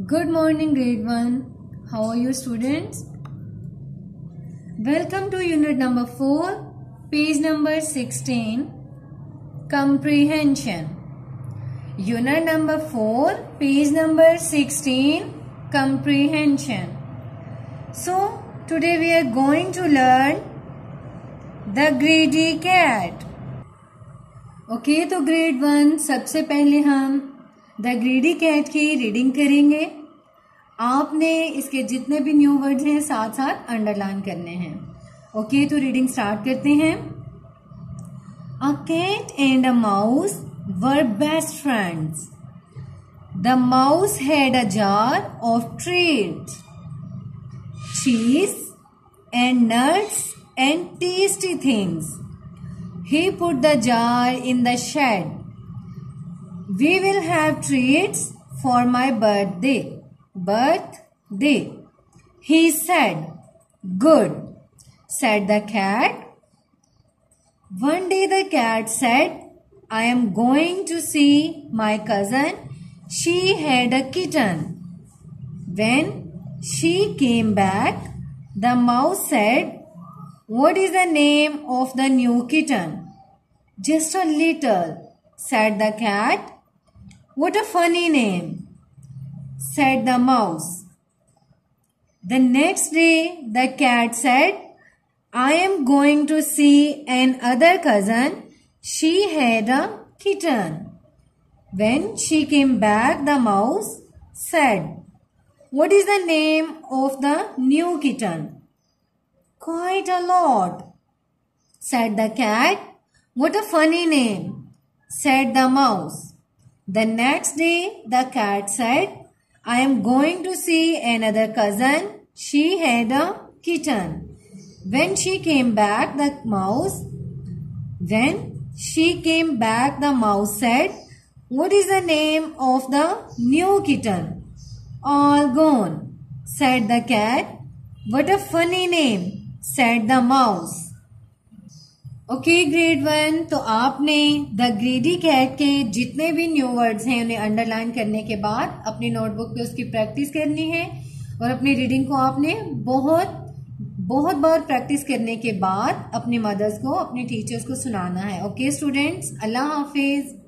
Good morning, grade 1. How are you, students? Welcome to unit number 4, page number 16, Comprehension. Unit number 4, page number 16, Comprehension. So, today we are going to learn The Greedy Cat. Okay, तो grade 1 सबसे पहले हम the greedy cat की reading करेंगे। आपने इसके जितने भी न्यू वर्ड्स हैं साथ साथ अंडरलाइन करने हैं। ओके, तो रीडिंग स्टार्ट करते हैं। A cat and a mouse were best friends. The mouse had a jar of treats, cheese and nuts and tasty things. He put the jar in the shed. We will have treats for my birthday. He said. Good, said the cat. One day the cat said, I am going to see my cousin. She had a kitten. When she came back, the mouse said, what is the name of the new kitten? Just a little, said the cat. What a funny name, said the mouse. The next day, the cat said, I am going to see another cousin. She had a kitten. When she came back, the mouse said, what is the name of the new kitten? Quite a lot, said the cat. What a funny name, said the mouse. The next day, the cat said, I am going to see another cousin. She had a kitten. When she came back, the mouse said, what is the name of the new kitten? All gone, said the cat. What a funny name, said the mouse. Okay grade 1, तो आपने the greedy cat के जितने भी new words हैं उन्हें underline करने के बाद अपनी नोटबुक पे उसकी प्रैक्टिस करनी है और अपनी रीडिंग को आपने बहुत बार प्रैक्टिस करने के बाद अपनी मदर्स को, अपने टीचर्स को सुनाना है। ओके स्टूडेंट्स, अल्लाह हाफिज।